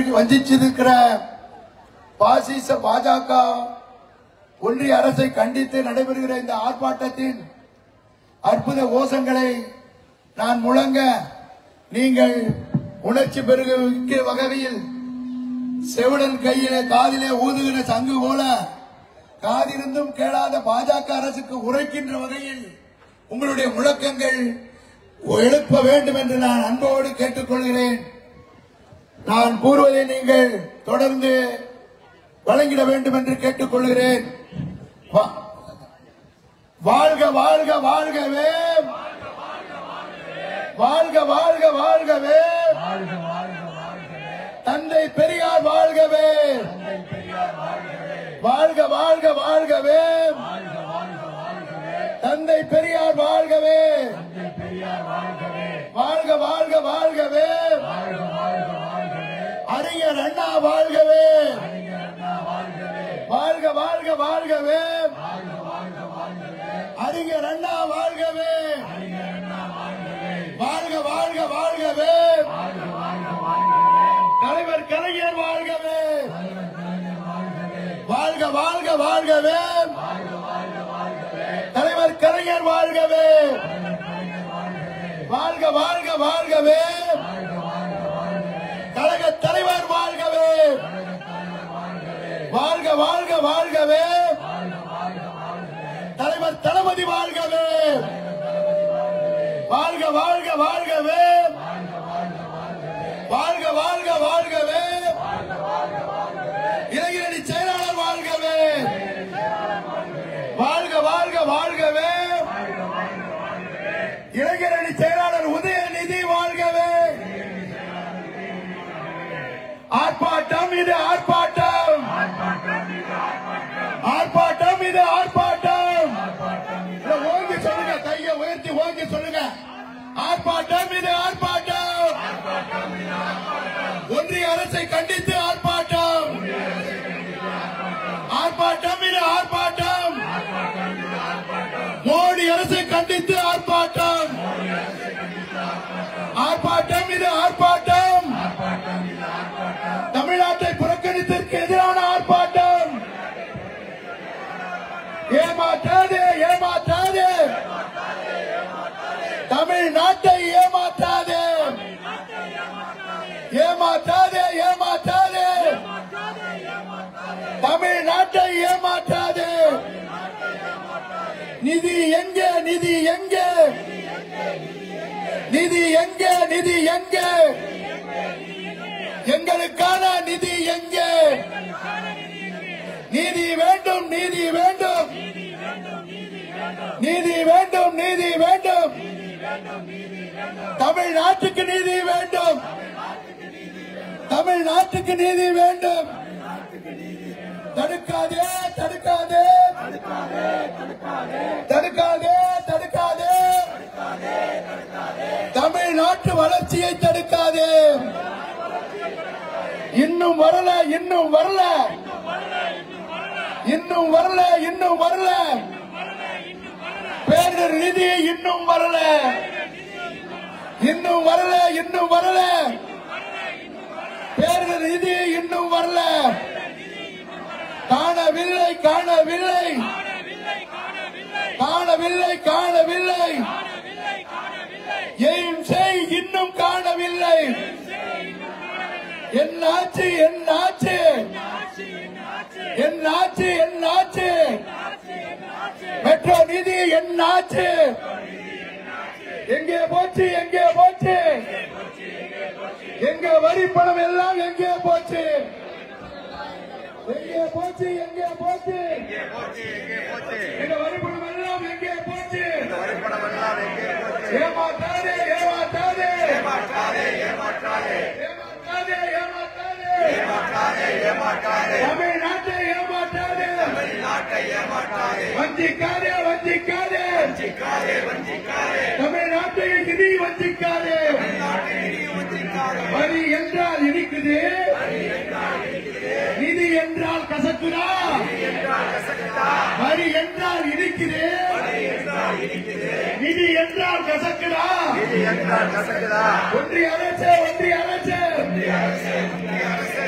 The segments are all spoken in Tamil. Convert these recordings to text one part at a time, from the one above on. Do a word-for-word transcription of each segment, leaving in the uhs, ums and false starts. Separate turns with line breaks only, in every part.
வஞ்சிச்சிருக்கிற பாசிச பாஜக ஒன்றிய அரசை கண்டித்து நடைபெறுகிற இந்த ஆர்ப்பாட்டத்தின் அற்புத கோஷங்களை நான் முழங்க நீங்கள் உணர்ச்சி பெருகிற வகையில் செவிடன் கையிலே காதிலே ஊதுகிற சங்கு போல காதிருந்தும் கேளாத பாஜக அரசுக்கு உரைக்கின்ற வகையில் உங்களுடைய முழக்கங்கள் எழுப்ப வேண்டும் என்று நான் அன்போடு கேட்டுக்கொள்கிறேன். நான் கூறுவதை நீங்கள் தொடர்ந்து வழங்கிட வேண்டும் என்று கேட்டுக்கொள்கிறேன். வாழ்க வாழ்க வாழ்கவே, வாழ்க வாழ்க வாழ்கவே, தந்தை பெரியார் வாழ்கவே, வாழ்க வாழ்க வாழ்கவே, தந்தை பெரியார் வாழ்கவே, வாழ்க வாழ்க வாழ்கவே, அறிஞர் அண்ணா வாழ்கவே, வாழ்க வாழ்க வாழ்கவே, அறிஞர் அண்ணா வாழ்கவே, வாழ்க வாழ்க வாழ்கவே, தலைவர் கலைஞர் வாழ்கவே, வாழ்க வாழ்க வாழ்கவே, தலைவர் கலைஞர் வாழ்கவே, வாழ்க வாழ்க வாழ்கவே, கழக தலைவர் வாழ்கவே, வாழ்க வாழ்க வாழ்கவே, தலைவர் தளபதி வாழ்கவே, வாழ்க வாழ்க வாழ்கவே, வாழ்க வாழ்க வாழ்கவே, இளைஞரணி செயலாளர் வாழ்கவே, வாழ்க வாழ்க வாழ்கவே, இளைஞரணி செயலாளர் உதயநிதி வாழ்கவே. ஆர்ப்பாட்டம் இது ஆர்ப்பாட்டம், ஆர்ப்பாட்டம் இது ஆர்ப்பாட்டம். ஓங்கி சொல்லுங்க, கையை உயர்த்தி ஓங்கி சொல்லுங்க. ஆர்ப்பாட்டம் இது ஆர்ப்பாட்டம், ஒன்றிய அரசை கண்டித்து ஆர்ப்பாட்டம், ஆர்ப்பாட்டம் இது ஆர்ப்பாட்டம், மோடி அரசை கண்டித்து ஆர்ப்பாட்டம், ஆர்ப்பாட்டம் இது ஆர்ப்பாட்டம், தமிழ்நாட்டை புறக்கணித்ததற்கு எதிரான ஆர்ப்பாட்டம். ஏமாற்றாதே ஏமாற்றாதே, தமிழ்நாட்டை ஏமாற்றாதே, ஏமாற்றாதே ஏமாற்றாதே, தமிழ்நாட்டை ஏமாற்றாதே. நிதி எங்கே நிதி எங்கே, நிதி எங்கே நிதி எங்கே, எங்களுக்கான நிதி எங்கே, நீதி வேண்டும் நீதி வேண்டும், நீதி வேண்டும் நீதி வேண்டும், தமிழ்நாட்டுக்கு நீதி வேண்டும், தமிழ்நாட்டுக்கு நீதி வேண்டும். தடுக்காதே தடுக்காதே தடுக்காதே தடுக்காதே, தமிழ்நாட்டு வளர்ச்சியை தடுக்காதே. இன்னும் வரல இன்னும் வரல இன்னும் வரல இன்னும் வரல, பேரிடர் நிதி இன்னும் வரல, இன்னும் வரல இன்னும் வரல, பேரிடர் நிதி இன்னும் வரல. காணவில்லை காணவில்லை காணவில்லை காணவில்லை, ஏன் செய் இன்னும் காணவில்லை. என்னாச்சு என்னாச்சு என்னாச்சு என்னாச்சு, மெட்ரோ நிதி என்னாச்சு, எங்கே போச்சு எங்கே போச்சு, எங்க வரி பணம் எல்லாம் எங்கே போச்சு, எங்கே போச்சு எங்கே போச்சு, எங்க வரி பணம் எல்லாம் எங்கே போச்சு. ஏமாற்றாதே ஏமாற்றாதே ஏமாற்றாதே ஏமாற்றாதே ஏமாற்றாதே ஏமாற்றாதே, தமிழ்நாட்டை ஏமாற்றாதே, தமிழ்நாட்டை ஏமாற்றாதே, வஞ்சிக்காதே வஞ்சிக்காதே வஞ்சிக்காதே வஞ்சிக்காதே, தமிழ்நாட்டை நிதி வஞ்சிக்காதே, வரி என்றால் இனிக்குது, நிதி என்றால் கசக்குதா, வரி என்றால் இனிக்குது, நிதி என்றால் கசக்குதா, ஒன்றிய அரசு ஒன்றிய அரசு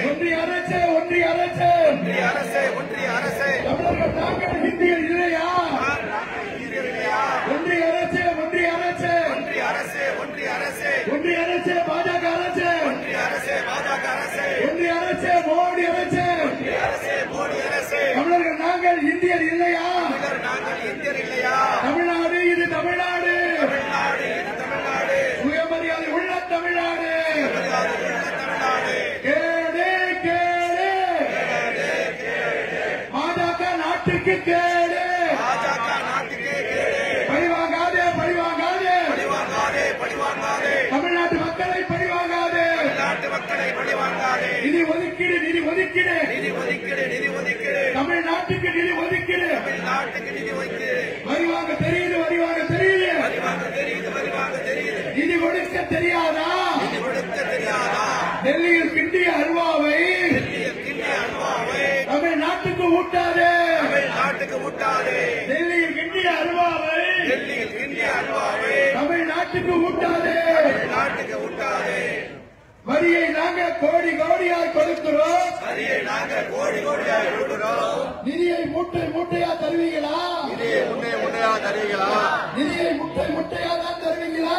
நாட்டுக்கு கேடு,
பாஜக நாட்டுக்கே கேடு.
பழிவாங்காதே பழிவாங்காதே
பழிவாங்காதே பழிவாங்காதே
தமிழ்நாட்டு மக்களை பழிவாங்காதே,
நாட்டு மக்களை பழிவாங்காதே.
நிதி ஒதுக்கீடு நிதி ஒதுக்கீடு
நிதி ஒதுக்கீடு நிதி ஒதுக்கீடு
தமிழ்நாட்டுக்கு நிதி ஒதுக்கீடு,
நாட்டுக்கு நிதி ஒதுக்கீடு.
வரிவாங்க தெரியுது வரிவாங்க தெரியுது,
வரிவாங்க தெரியுது வரிவாங்க தெரியுது.
நிதி கொடுக்க தெரியாதா,
நிதி கொடுக்க தெரியாதா?
டெல்லியில் கிண்டிய அல்வாவை
டெல்லியில் கிண்டிய அல்வாவை
தமிழ்நாட்டுக்கு ஊட்டாதே,
தமிழ்நாட்டுக்கு ஊட்டாதே.
டெல்லியில் கிண்டிய அல்வாவை
டெல்லியில் கிண்டிய அல்வாவை
தமிழ்நாட்டுக்கு ஊட்டாதே,
நாட்டுக்கு ஊட்டாதே.
வரியை நாங்க கோடி கோடியாய் கொடுக்கிறோம்,
வரியை நாங்கள் கோடி கோடியாக கொடுக்கிறோம்.
நிதியை மூட்டை மூட்டையா தருவீங்களா,
நிதியை முன்னே முன்னையா தருவீங்களா?
நிதியை முட்டை முட்டையா தான் தருவீங்களா?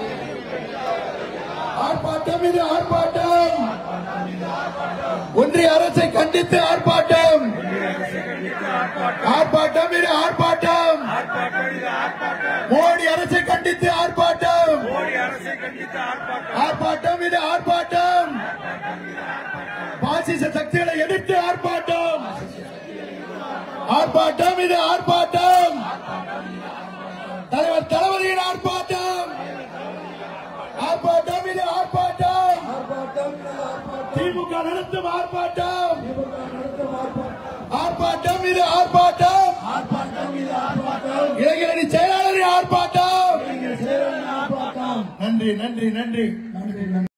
ஆர்ப்பாட்டம் இது ஆர்ப்பாட்டம், ஒன்றிய அரசை கண்டித்து ஆர்ப்பாட்டம், ஆர்ப்பாட்டம் இது ஆர்ப்பாட்டம், மோடி அரசை கண்டித்து ஆர்ப்பாட்டம், ஆர்ப்பாட்டம் இது ஆர்ப்பாட்டம், பாசிச சக்திகளை எதிர்த்து ஆர்ப்பாட்டம், ஆர்ப்பாட்டம் இது ஆர்ப்பாட்டம், தலைவர் தளபதியின் ஆர்ப்பாட்டம், ஆர்ப்பாட்டம் இது ஆர்ப்பாட்டம், திமுக நடத்தும் ஆர்ப்பாட்டம், ஆர்ப்பாட்டம் இது ஆர்ப்பாட்டம், இளைஞரணி செயலாளரின் ஆர்ப்பாட்டம். நன்றி நன்றி நன்றி.